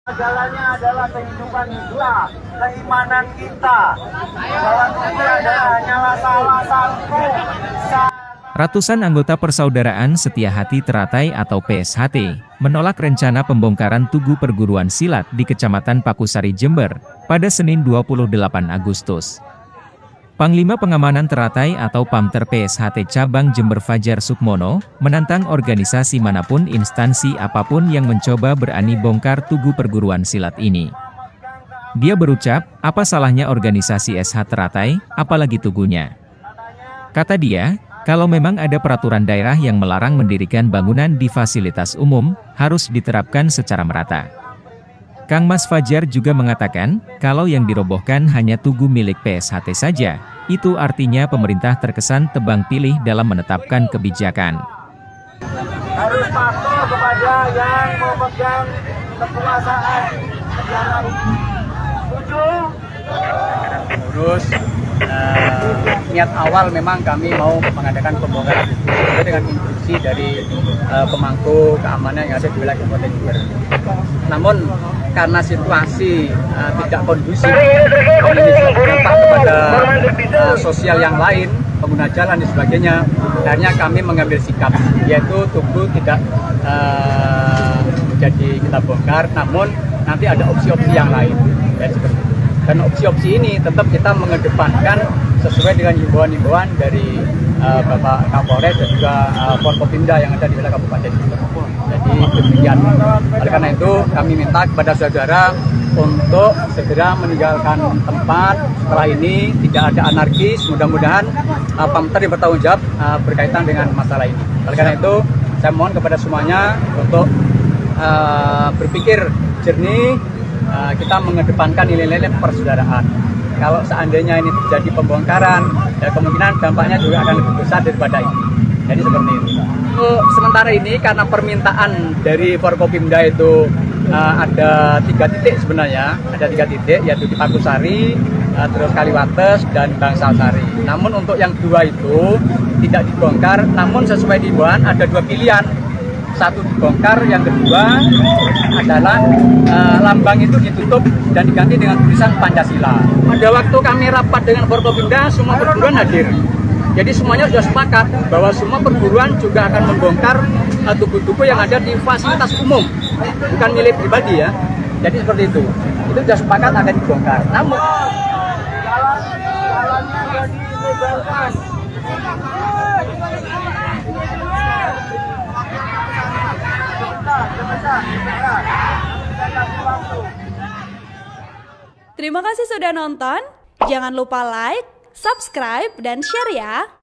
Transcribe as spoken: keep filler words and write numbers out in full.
Jalannya adalah kehidupan Islam, keimanan kita. Sholat itu adalah hanyalah salah satu. Ratusan anggota Persaudaraan Setia Hati Teratai atau P S H T menolak rencana pembongkaran tugu perguruan silat di Kecamatan Pakusari, Jember pada Senin dua puluh delapan Agustus. Panglima Pengamanan Teratai atau Pamter P S H T Cabang Jember Fajar Sukmono menantang organisasi manapun instansi apapun yang mencoba berani bongkar tugu perguruan silat ini. Dia berucap, apa salahnya organisasi S H Teratai, apalagi tugunya. Kata dia, kalau memang ada peraturan daerah yang melarang mendirikan bangunan di fasilitas umum, harus diterapkan secara merata. Kang Mas Fajar juga mengatakan, kalau yang dirobohkan hanya tugu milik P S H T saja, itu artinya pemerintah terkesan tebang pilih dalam menetapkan kebijakan. Harus patuh kepada yang memegang kekuasaan negara ini. Setuju? Terus uh, niat awal memang kami mau mengadakan pembongkaran itu sesuai dengan instruksi dari uh, pemangku keamanan yang ada di wilayah Kabupaten Jember. Namun karena situasi uh, tidak kondusif, dan ini juga berdampak kepada uh, sosial yang lain, pengguna jalan dan sebagainya, akhirnya kami mengambil sikap, yaitu tugu tidak uh, jadi kita bongkar, namun nanti ada opsi-opsi yang lain. Ya, seperti itu. Dan opsi-opsi ini tetap kita mengedepankan sesuai dengan himbauan-himbauan dari uh, Bapak Kapolres dan juga uh, Forkopimda yang ada di wilayah Kabupaten Jember. Jadi demikian. Oleh karena itu kami minta kepada saudara untuk segera meninggalkan tempat. Setelah ini tidak ada anarkis. Mudah-mudahan uh, Pamter yang bertanggung jawab uh, berkaitan dengan masalah ini. Oleh karena itu saya mohon kepada semuanya untuk uh, berpikir jernih. Uh, kita mengedepankan nilai-nilai persaudaraan. Kalau seandainya ini terjadi pembongkaran, ya kemungkinan dampaknya juga akan lebih besar daripada ini. Jadi seperti itu. Untuk sementara ini karena permintaan dari Forkopimda itu uh, ada tiga titik sebenarnya, ada tiga titik yaitu di Pakusari, uh, terus Kaliwates dan Bangsal-Sari. Namun untuk yang dua itu tidak dibongkar, namun sesuai himbauan ada dua pilihan. Satu dibongkar, yang kedua adalah uh, lambang itu ditutup dan diganti dengan tulisan Pancasila. Pada waktu kami rapat dengan Forkopimda, semua perguruan hadir. Jadi semuanya sudah sepakat bahwa semua perguruan juga akan membongkar uh, tugu-tugu yang ada di fasilitas umum, bukan milik pribadi ya. Jadi seperti itu. Itu sudah sepakat akan dibongkar. Namun Jalannya jadi dilebarkan. Terima kasih sudah nonton. Jangan lupa like, subscribe, dan share ya.